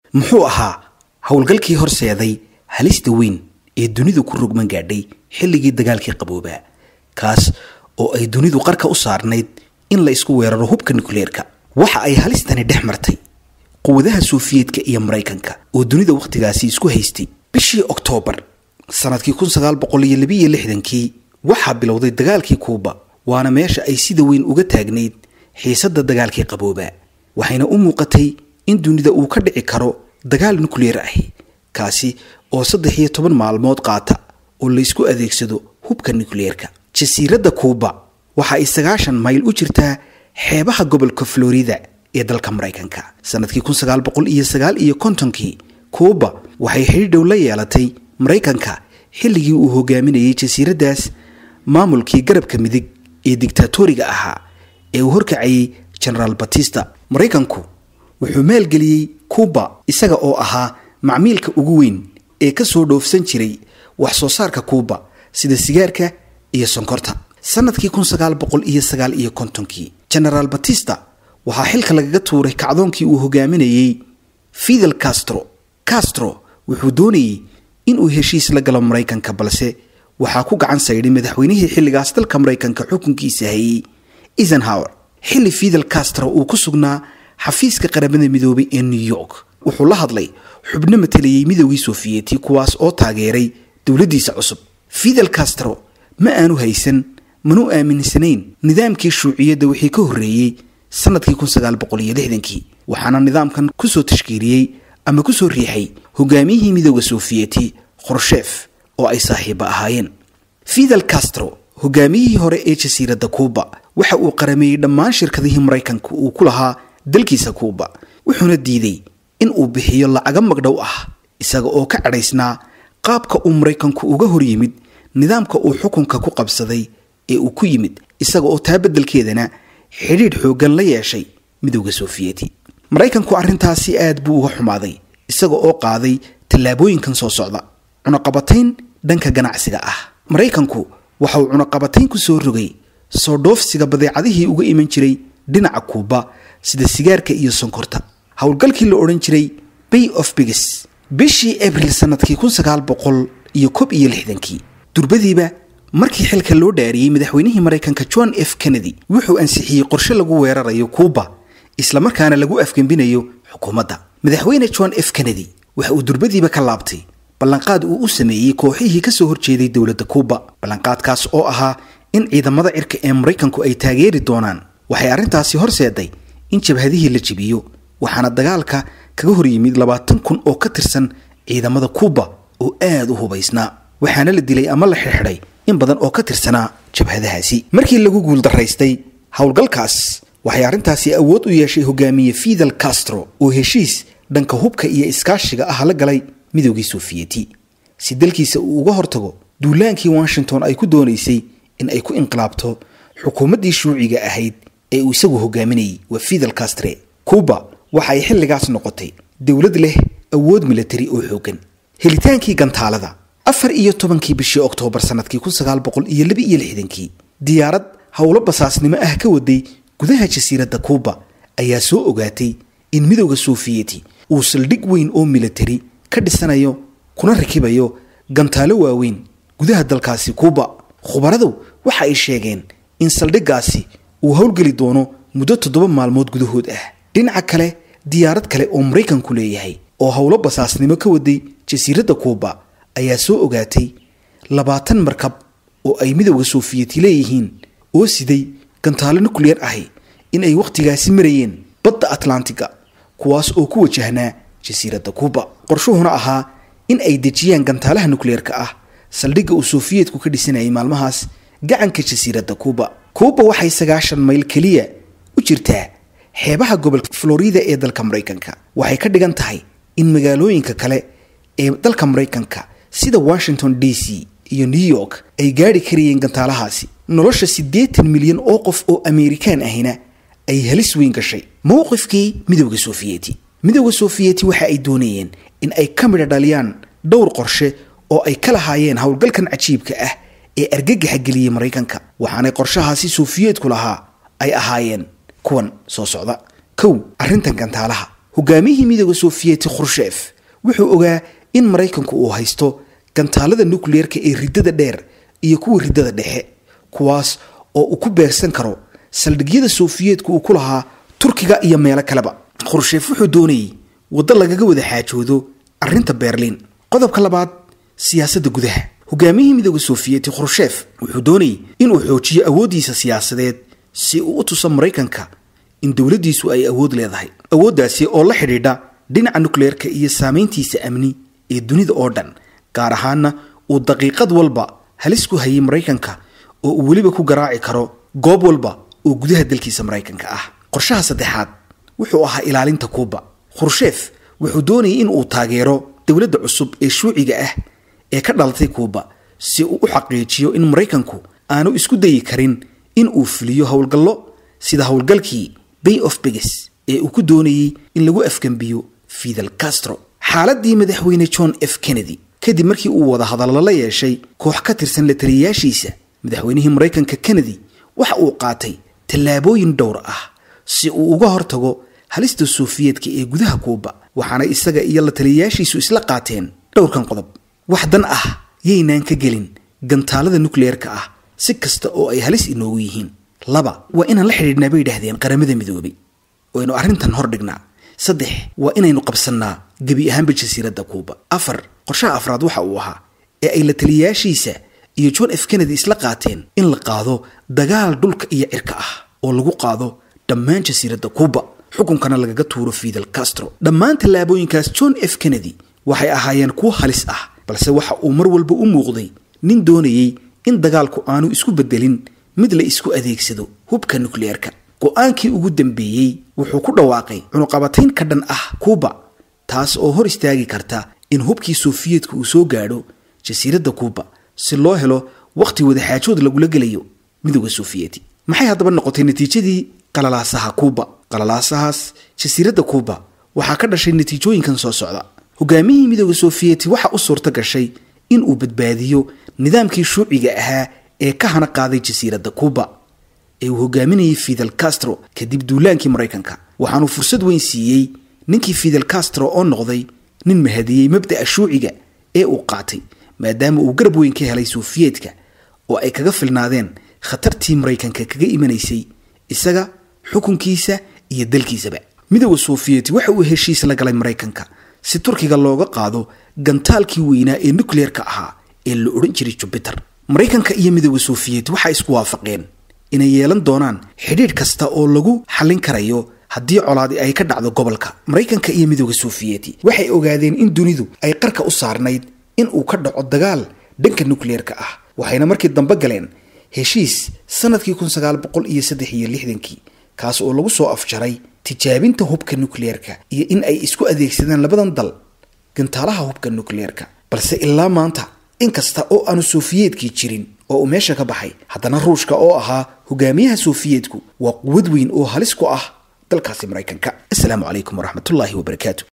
muxuu ahaa howlgalkii horseeday halista weyn ee dunidu ku rogman gaadhay xilligii dagaalkii qaboobaa kaas oo ay dunidu qarka u saarnayd in la isku weeraro hubka nuclearka waxa ay halistani dhex martay quwadaha Sofiyeedka iyo Mareykanka oo dunida waqtigaasi isku haystay bishii Oktoobar sanadkii 1962 waxa bilowday dagaalkii Kuuba waana meesha ay sida weyn uga taagneyd xiisadda dagaalkii qaboobaa waxayna u muuqatay in dunida uu ka dhici karo dagaal nuclear ah kaasi oo 13 maalmood qaata oo la isku adeegsado hubka nuclearka jasiiradda Kuuba waxa ay 90 mayl u jirtaa xeebaha gobolka Florida ee dalka Mareykanka sanadkii 1959 Kuuba waxay xiriir dhow la yeelatay Mareykanka xilligii uu hogaaminayay jasiiraddaas maamulkii garabka midig ee dictatoriga ahaa ee uu horkacayay General Batista Mareykanku wuxuu maalgeliyay Kuuba isaga oo ahaa macmiilka ugu weyn ee ka soo dhoofsan jiray wax soo saarka Kuuba sida sigaarka iyo sonkorta sanadkii 1959 General Batista waxa xilka lagaga tuuray kacdoonkii uu hogaaminayay Fidel Castro wuxuu doonayay in uu heshiis la galo Mareykanka balse waxa ku gacan sayday madaxweynihii xilligaas dalka Mareykanka xukunkiisa hayay Eisenhower xilli Fidel Castro uu ku sugnaa xafiiska qaramada midoobay ee New York wuxuu la hadlay xubno matalayay midowgii Sofiyeeti kuwaas oo taageeray dawladdiisa cusub Fidel Castro ma aanu haysan manu aaminsanayn nidaamkii shuuciyadda wixii ka horeeyay sanadkii 1960 waxaana nidaamkan ku soo tashkiiliyay ama ku soo riixay hogaamiyihii midowga Sofiyeeti Khrushchev oo ay saaxiibo ahaayeen Fidel Castro hogaamiyihii hore ee jasiiradda Kuuba waxa uu qarameeyay dhammaan shirkadihii Mareykanka uu ku lahaa dalkiisa Kuuba wuxuuna diiday in uu bixiyo lacag magdhow ah isaga oo ka cadhaysnaa qaabka uu Mareykanku uga hor yimid nidaamka uu xukunka ku qabsaday ee uu ku yimid isaga oo taabadelkeedana xiriir xoogan la yeeshay midowga Sofiyeeti Mareykanku arrintaasi aad buu uga xumaaday isaga oo qaaday tallaabooyinkan soo socda cunaqabatayn dhanka ganacsiga ah Mareykanku waxa uu cunaqabatayn ku soo rogay soo dhoofsiga badeecadihii uga iman jiray dhinaca Kuuba sida sigaarka iyo sonkorta howlgalkii la oran jiray Bay of Pigs bishii April sanadkii 1960 durbadiiba markii xilka loo dhaariyay madaxweynihii Mareykanka John F Kennedy wuxuu ansixiyay qorshe lagu weerarayo Kuuba isla markaana lagu afgambinayo xukuumadda madaxweyne John F Kennedy waxa uu durbadiiba ka laabtay ballanqaad uu u sameeyay kooxihii ka soo horjeeday dawladda Kuuba ballanqaadkaas oo ahaa in ciidamada cirka ee Mareykanku ay taageeri doonaan waxay arrintaasi horseeday in jabhadihii la jibiyo waxaana dagaalka kaga hor yimid 20,000 oo ka tirsan ciidamada Kuuba oo aad u hubaysnaa waxaana la dilay ama la xirxiray in badan oo ka tirsanaa jabhadahaasi markii lagu guul daraystay howlgalkaas waxay arrintaasi awood u yeeshay hogaamiye Fidel Castro oo heshiis dhanka hubka iyo iskaashiga ah la galay midowgii Sofiyeeti si dalkiisa uu uga hortago duulaankii Washington ay ku doonaysay in ay ku inqilaabto xukuumaddii shuuciga ahayd ee uu isagu hogaaminayay waa Fidel Castro Kuuba waxa ay xilligaas noqotay dawlad leh awood military oo xoogan helitaankii gantaalada 14 bishii Oktoobar sanadkii 1962 diyaarad hawlo basaasnimo ah ka waday gudaha jasiiradda Kuuba ayaa soo ogaatay in midowga Sofiyeeti uu saldhig weyn oo military ka dhisanayo kuna rakibayo gantaalo waaweyn gudaha dalkaasi Kuuba khubaradu waxa ay sheegeen in saldhigaasi uu howlgali doono muddo 7 maalmood gudahood ah dhinaca kale diyaarad kale oo Mareykanku leeyahay oo hawlo basaasnimo ka waday jasiiradda Kuuba ayaa soo ogaatay 20 markab oo ay midowga Sofiyeeti leeyihiin oo siday gantaalo nuclear ah in ay waqtigaasi marayeen badda Atlantiga kuwaas oo ku wajahnaa jasiiradda Kuuba qorshuhuna ahaa in ay dejiyaan gantaalaha nuclearka ah saldhigga uu Sofiyeetku ka dhisanayay maalmahaas gacanka jasiiradda Kuuba waxay 90 mayl kaliya u jirtaa xeebaha gobolka Florida ee dalka Mareykanka waxay ka dhigan tahay in magaalooyinka kale ee dalka Mareykanka sida Washington DC iyo New York ay gaari kariyeen gantaalahaasi nolosha 80 milyan oo qof oo Amerikaan ahina ay halis weyn gashay mowqifkii midowga Sofiyeeti waxa ay doonayeen in ay ka mid dhaliyaan dhowr qorshe oo ay kala haayeen howlgalkan cajiibka ah ee argagaxa geliyay Mareykanka waxaana qorshahaasi Sofiyeetku lahaa ay ahaayeen kuwan soo socda kow arrintan gantaalaha hogaamiyihii midowga Sofiyeeti Khrushchev wuxuu ogaa in Mareykanku uu haysto gantaalada nuclearka ee ridada dheer iyo kuwa ridada dhexe kuwaas oo uu ku beegsan karo saldhigyada Sofiyeetku uu ku lahaa Turkiga iyo meelo kaleba. Khrushchev wuxuu doonayay waddo lagaga wada xaajoodo arrinta Berlin. qodobka labaad siyaasadda gudaha. hogaamiyihii midowga Sofiyeeti Khrushchev wuxuu doonayay inuu xoojiyo awoodiisa siyaasadeed si uu u tuso Mareykanka in dawladdiisu ay awood leedahay. awooddaasi oo la xidhiidha dhinaca nuclearka iyo saameyntiisa amni ee dunida oo dhan, gaar ahaanna uu daqiiqad walba halis ku hayay Mareykanka oo uu weliba ku garaaci karo goob walba oo gudaha dalkiisa Mareykanka ah. qorshaha saddexaad wuxuu ahaa ilaalinta Kuuba. Khrushchev wuxuu doonayay in uu taageero dawladda cusub ee shuuciga ah ee ka dhalatay Kuuba si uu u xaqiijiyo in Mareykanku aanu isku dayi karin in uu fuliyo howlgallo sida howlgalkii Bay of Pigs ee uu ku doonayay in lagu afkambiyo Fidel Castro. xaaladii madaxweyne John F Kennedy kadib markii uu wada hadallo la yeeshay koox ka tirsan la taliyayaashiisa, madaxweynihii Mareykanka Kennedy waxa uu qaatay tallaabooyin dhowr ah si uu uga hortago halista Sofiyeetka ee gudaha Kuuba, waxaana isaga iyo la taliyayaashiisu isla qaateen dhowrkan qodob. wax dan ah yaynaan ka gelin gantaalada nuclearka ah si kasta oo ay halis inoogu yihiin. 2 waa inaan la xidhiidhnaa bay yidhaahdeen qaramada midoobay oo aynu arrintan hor dhignaa. 3 waa inaynu qabsannaa gebi ahaanba jasiiradda Kuuba. 4 qorshaha afraad waxa uu ahaa ee ay la taliyayaashiisa iyo John F Kennedy isla qaateen in la qaado dagaal dhulka iyo cirka ah oo lagu qaado dhammaan jasiiradda Kuuba, xukunkana lagaga tuuro Fidel Castro. dhammaan tallaabooyinkaas John F Kennedy waxay ahaayeen kuwo halis ah, balse waxa uu mar walba u muuqday nin doonayay in dagaalku aanu isku bedelin mid la isku adeegsado hubka nuclearka. go'aankii ugu dambeeyay wuxuu ku dhawaaqay cunuqabatayn ka dhan ah Kuuba, taas oo hor istaagi karta in hubkii Sofiyeetku uu soo gaadho jasiiradda Kuuba si loo helo waqti wada xaajood lagula gelayo midowga Sofiyeeti. maxay haddaba noqotay natiijadii qalalaasaha Kuuba? qalalaasahaas jasiiradda Kuuba waxaa ka dhashay natiijooyinkan soo socda. hogaamiyihii midowga Sofiyeeti waxa u suurta gashay in uu badbaadiyo nidaamkii shuuciga ahaa ee ka hana qaaday jasiiradda Kuuba ee uu hogaaminayay Fidel Castro kadib duulaankii Mareykanka. waxaanu fursad weyn siiyey ninkii Fidel Castro oo noqday nin mahadiyey mabda'a shuuciga ee uu qaatay, maadaama uu garab weyn ka helay Sofiyeetka oo ay kaga filnaadeen khatartii Mareykanka kaga imanaysay isaga, xukunkiisa iyo dalkiisaba. midowga Sofiyeeti waxa uu heshiis la galay Mareykanka si Turkiga looga qaado gantaalkii weynaa ee nuclearka ahaa ee la odhan jiray Jupiter. Mareykanka iyo midowga Sofiyeeti waxay isku waafaqeen inay yeelan doonaan xidhiidh kasta oo lagu xallin karayo haddii colaadi ay ka dhacdo gobolka. Mareykanka iyo midowga Sofiyeeti waxay ogaadeen in dunidu ay qarka u saarnayd in uu ka dhaco dagaal dhanka nuclearka ah, waxayna markii dambe galeen heshiis sanadkii 1963 kaas oo lagu soo afjaray tijaabinta hubka nuclearka iyo in ay isku adeegsadaan labadan dal gantaalaha hubka nuclearka. balse ilaa maanta inkasta oo aanu Sofiyeetkii jirin oo uu meesha ka baxay, haddana Ruushka oo ahaa hogaamiyaha Sofiyeetku waa quwad weyn oo halis ku ah dalkaasi Mareykanka. Assalaamu calaykum waraxmatullaahi wabarakaatuh.